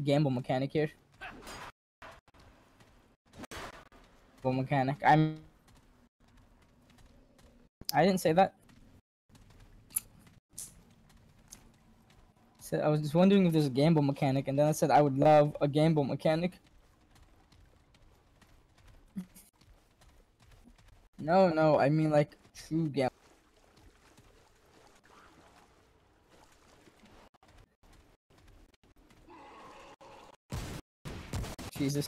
gamble mechanic here. Gamble mechanic. I didn't say that. I was just wondering if there's a gamble mechanic, and then I said I would love a gamble mechanic. No, I mean like true gamble. Jesus.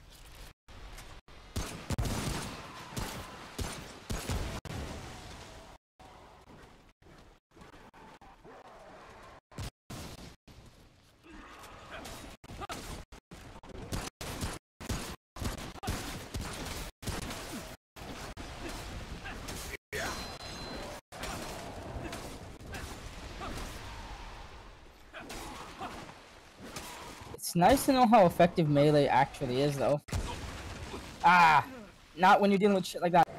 It's nice to know how effective melee actually is, though. Ah! Not when you're dealing with shit like that.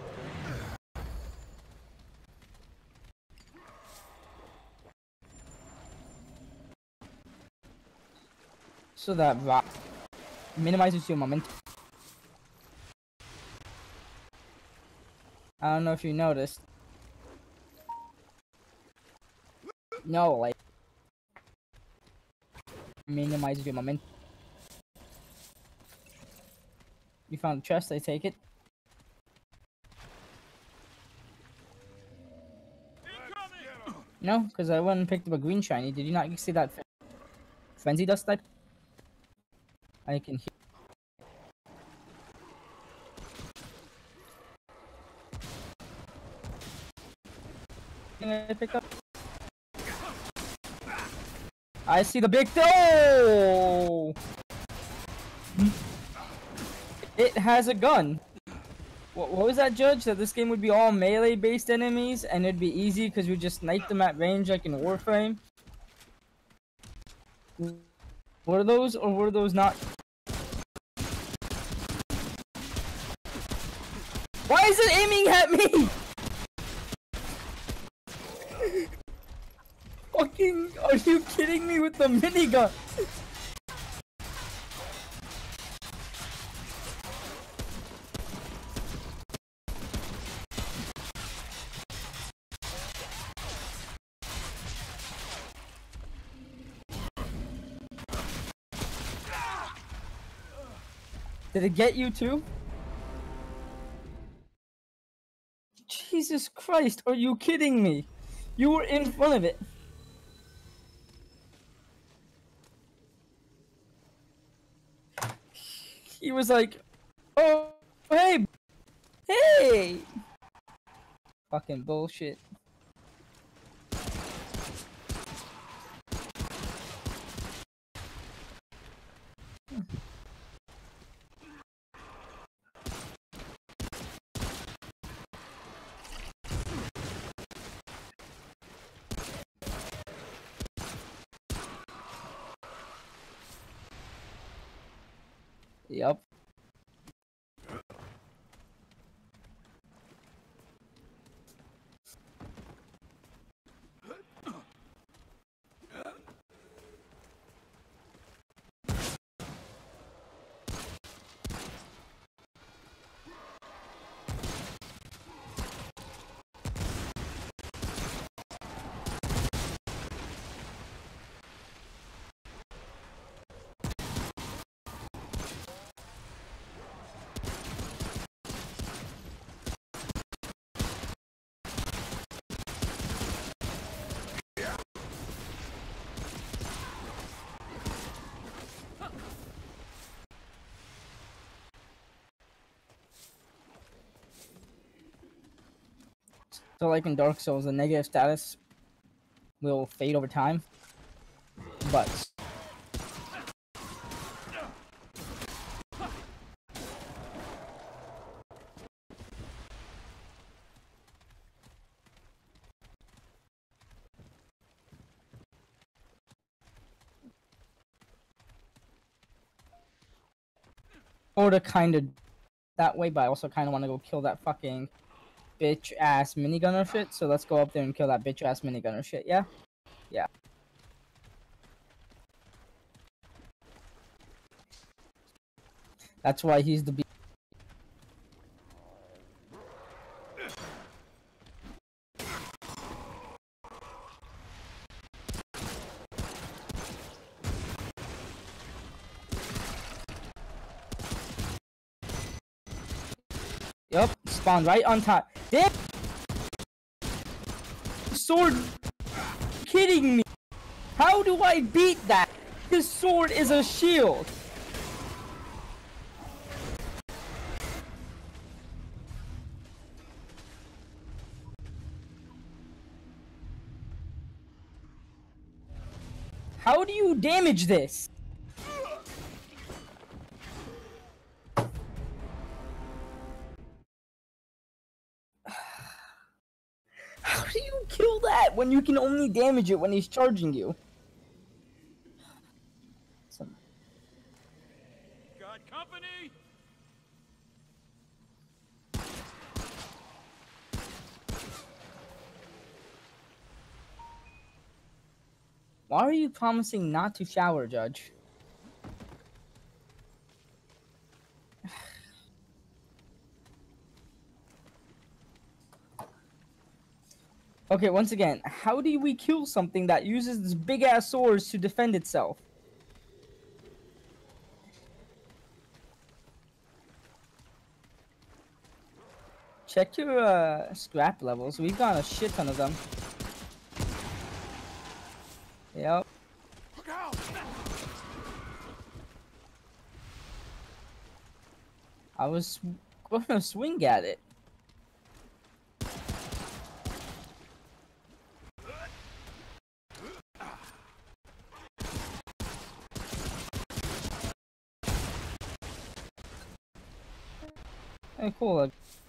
So that minimizes your momentum. I don't know if you noticed. No, like minimizes your momentum. You found a chest, I take it. No, because I went and picked up a green shiny. Did you not see that frenzy dust type? I can hear. I picked up. I see the big toe. It has a gun. What was that, Judge? That this game would be all melee-based enemies, and it'd be easy because we just snipe them at range like in Warframe? Were those, or were those not? Why is it aiming at me? Fucking, are you kidding me with the minigun? Did it get you too? Jesus Christ, are you kidding me? You were in front of it. He was like, oh, hey, hey! Fucking bullshit. Yep. So like in Dark Souls, the negative status will fade over time, but order kind of that way, but I also kind of want to go kill that fucking bitch ass minigunner shit. So let's go up there and kill that bitch ass minigunner shit. Yeah, yeah. That's why he's the. Yup, spawned right on top. Damn! Sword! Kidding me? How do I beat that? His sword is a shield. How do you damage this? How do you kill that when you can only damage it when he's charging you? Got company. Why are you promising not to shower, Judge? Okay, once again, how do we kill something that uses this big-ass swords to defend itself? Check your scrap levels. We've got a shit ton of them. Yep. I was gonna swing at it. Hey, cool.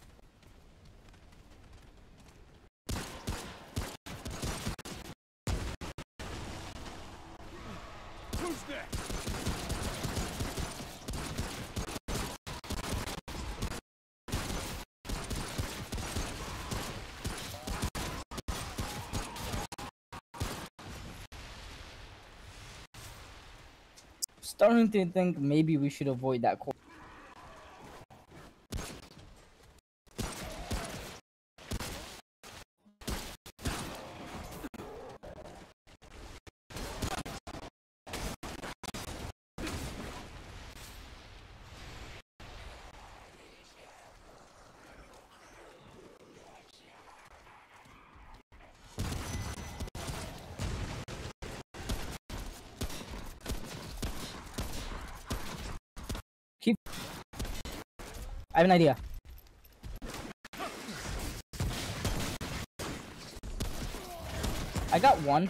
Who's next? Starting to think maybe we should avoid that course. I have an idea. I got one.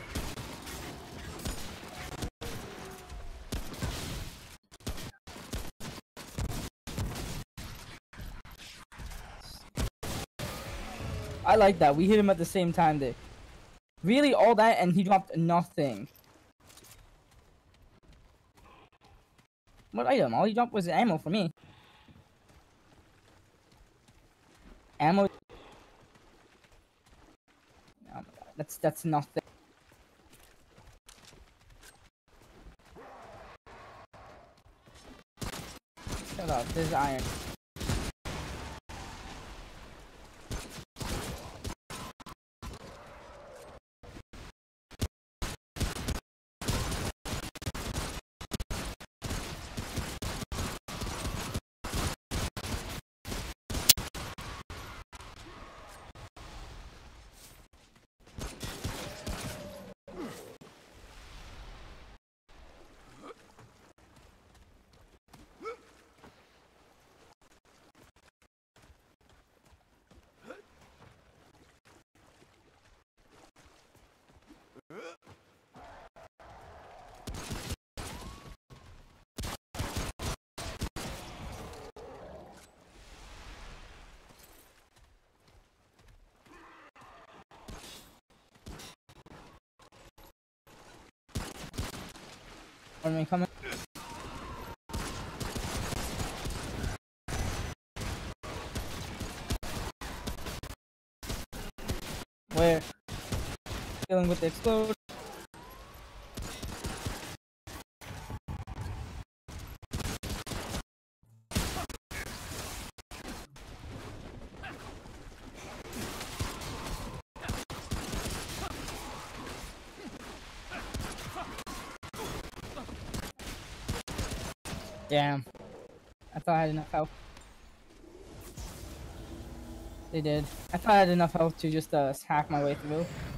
I like that. We hit him at the same time there. Really, all that and he dropped nothing. What item? All he dropped was ammo for me. Ammo. Oh my god, that's nothing. Shut up. This is iron. Are coming? Where? Dealing with the explode. Damn. I thought I had enough health. They did. I thought I had enough health to just hack my way through.